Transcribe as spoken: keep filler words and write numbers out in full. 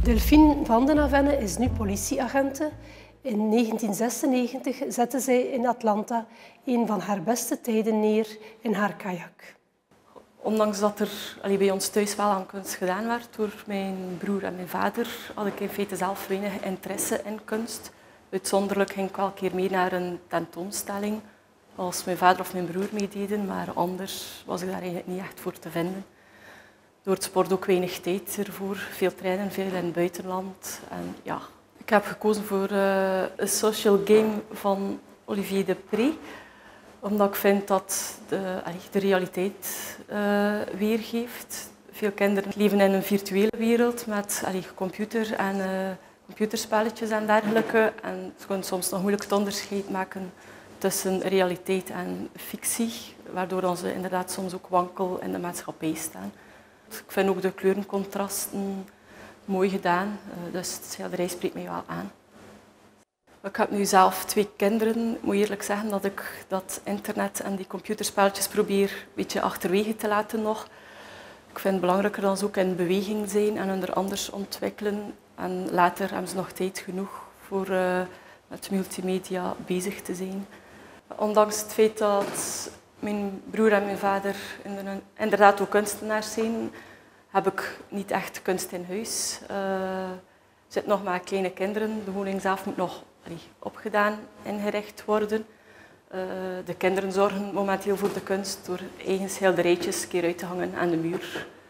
Delphine van den Avenne is nu politieagente. In negentien zesennegentig zette zij in Atlanta een van haar beste tijden neer in haar kajak. Ondanks dat er allee, bij ons thuis wel aan kunst gedaan werd door mijn broer en mijn vader, had ik in feite zelf weinig interesse in kunst. Uitzonderlijk ging ik wel een keer mee naar een tentoonstelling als mijn vader of mijn broer meededen, maar anders was ik daar eigenlijk niet echt voor te vinden. Door het sport ook weinig tijd ervoor, veel trainen, veel in het buitenland. En ja, ik heb gekozen voor uh, een social game van Olivier Depree, omdat ik vind dat de, de realiteit uh, weergeeft. Veel kinderen leven in een virtuele wereld met allee, computer en uh, computerspelletjes en dergelijke. En ze kunnen soms nog moeilijk het onderscheid maken tussen realiteit en fictie, waardoor ze inderdaad soms ook wankel in de maatschappij staan. Ik vind ook de kleurencontrasten mooi gedaan, dus de schilderij spreekt mij wel aan. Ik heb nu zelf twee kinderen. Ik moet eerlijk zeggen dat ik dat internet en die computerspelletjes probeer een beetje achterwege te laten nog. Ik vind het belangrijker dat ze ook in beweging zijn en hun er anders ontwikkelen. En later hebben ze nog tijd genoeg voor uh, met multimedia bezig te zijn. Ondanks het feit dat mijn broer en mijn vader inderdaad ook kunstenaars zijn, heb ik niet echt kunst in huis. Uh, er zitten nog maar kleine kinderen. De woning zelf moet nog allee, opgedaan, ingericht worden. Uh, de kinderen zorgen momenteel voor de kunst door eigen schilderijtjes een keer uit te hangen aan de muur.